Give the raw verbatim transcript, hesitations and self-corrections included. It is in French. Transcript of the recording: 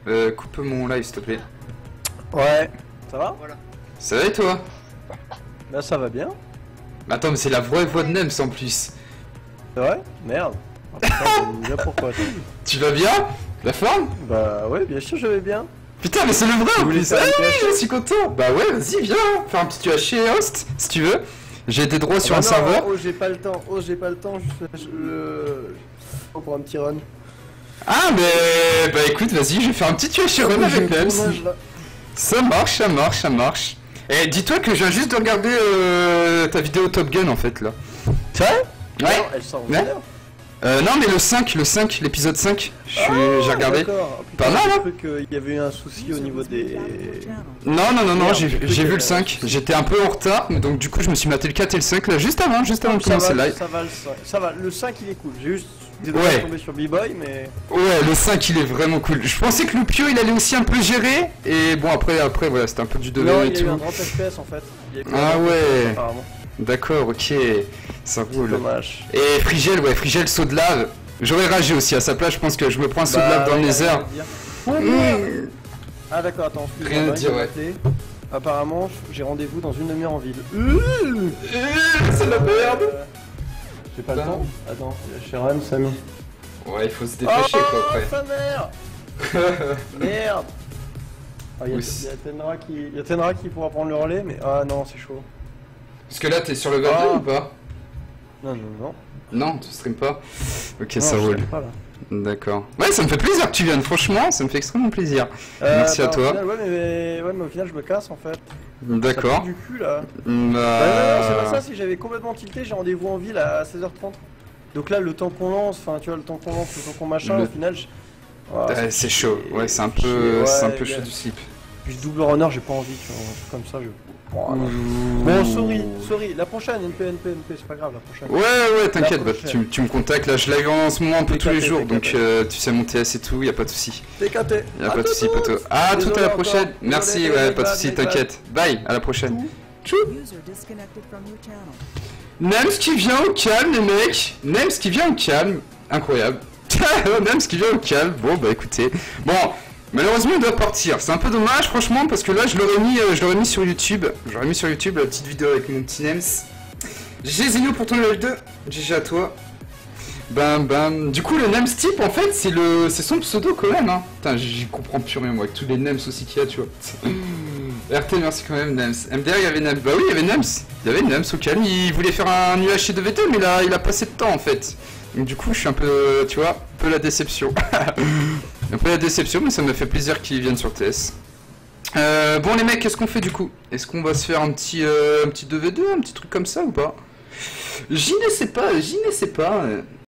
euh, coupe mon live s'il te plaît. Ouais. Ça va? Voilà. Ça va et toi? Bah ça va bien. Mais attends, mais c'est la vraie voix de Nems en plus. C'est vrai? Merde. Ah, putain, je sais pourquoi. toi. Tu vas bien? La forme? Bah ouais, bien sûr je vais bien. Putain, mais c'est le vrai en voulez plus. faire Ah un oui, T H C? je suis content. Bah ouais, vas-y, viens. Faire un petit U H C host si tu veux. J'ai des droits sur Ah un bah non, serveur. Oh j'ai pas le temps, oh j'ai pas le temps, je fais je, euh, je- pour un petit run. Ah, mais bah écoute, vas-y, je vais faire un petit U H C run J'ai avec le Nems. tournage, là. Ça marche, ça marche, ça marche. Et dis-toi que je viens juste de regarder euh, ta vidéo Top Gun en fait là. C'est vrai? Ouais. Non, elle sort au Ouais. trailer. Euh, non mais le cinq, le cinq, l'épisode cinq, je suis- Ah, j'ai regardé. d'accord. Oh, putain, Pas mal, j'ai hein? cru qu'il y avait eu un souci au niveau des... Non non non non, Merde, j'ai j'ai cru j'ai que- vu le cinq, j'étais un peu en retard, mais donc du coup je me suis maté le quatre et le cinq là juste avant, juste avant de ça, commencer le va, live. ça va, le cinq, ça va, le cinq il est cool, j'ai juste des Ouais. ouais. tombé sur B-Boy mais... Ouais, le cinq il est vraiment cool. Je pensais que Lupio il allait aussi un peu gérer, et bon après, après voilà, c'était un peu du deux Non, et il y a eu un tout. trente F P S en fait. Il y a eu Ah un trente ouais. F P S, apparemment. D'accord, ok, ça roule. Dommage. Et Frigel, ouais, Frigel saut de lave. J'aurais ragé aussi à sa place, je pense que je me prends un saut de lave dans le ouais, nether. rien à dire. Oh, merde. Ah d'accord, attends, excuse-moi, Rien à Marie dire, m'a ouais. appelé. Apparemment, j'ai rendez-vous dans une demi-heure en ville. C'est la merde. Euh, J'ai pas le temps. Attends, chez Ren, Samy. Ouais, il faut se dépêcher quoi après. sa mère. Merde. Ah, il y a, Oui. il y a Tenra qui, il y a Tenra qui pourra prendre le relais, mais ah non, c'est chaud. Parce que là, t'es sur le level Ah. deux ou pas? Non, non, non. Non, tu stream pas. Ok, Non, ça je roule. sais pas, là. D'accord. Ouais, ça me fait plaisir que tu viennes, franchement, ça me fait extrêmement plaisir. Euh, Merci à bah, au toi. final, ouais, mais, mais- ouais, mais au final, je me casse en fait. D'accord. Ça pue du cul là. Bah... Bah, non, non, c'est pas ça, si j'avais complètement tilté, j'ai rendez-vous en ville à seize heures trente. Donc là, le temps qu'on lance, enfin, tu vois, le temps qu'on lance, le temps qu'on machin, Le- au final, je... Ah, Ouais, c'est chaud. Ouais, c'est un chier, peu, ouais, c'est un peu gars. chaud du slip. Puis je double runner, j'ai pas envie, tu vois, un truc comme ça, je... Oh, non. Bon, sorry, sorry, la prochaine, N P, N P, N P, c'est pas grave, la prochaine. Ouais, ouais, t'inquiète, La bah, prochaine. tu, tu me contactes, là je live en ce moment un peu T K T, tous les jours, T K T. donc euh, tu sais mon T S et tout, y a pas de souci. T K T. Y a pas de souci, poteau. À tout à Désolé la encore. prochaine. Désolé, Merci, désolé, ouais, my pas de bad, souci, my bad. t'inquiète. Bye, à la prochaine. Tchou. User disconnected from your channel. Nems qui vient au calme, les mecs. Nems qui vient au calme. Incroyable. Nems qui vient au calme. Bon, bah écoutez. Bon, malheureusement, il doit partir. C'est un peu dommage, franchement, parce que là, je l'aurais mis, euh, je l'aurais mis sur YouTube. J'aurais mis sur YouTube la petite vidéo avec mon petit Nems. G G Zeno pour ton level deux. G G à toi. Bam bam. Du coup, le Nems type, en fait, c'est le, c'est son pseudo quand même. Hein. Putain, j'y comprends plus rien moi avec tous les Nems aussi qu'il y a, tu vois. R T, merci quand même, Nems. M D R, il y avait Nems. Bah oui, il y avait Nems. Il y avait Nems au calme. Il voulait faire un U H C de V T, mais là, il a passé de temps en fait. Donc du coup, je suis un peu, tu vois, un peu la déception. Un peu la déception, mais ça me fait plaisir qu'ils viennent sur T S. Euh, bon les mecs, qu'est-ce qu'on fait du coup? Est-ce qu'on va se faire un petit, euh, un petit deux v deux, un petit truc comme ça ou pas? J'y ne sais pas, j'y ne sais pas.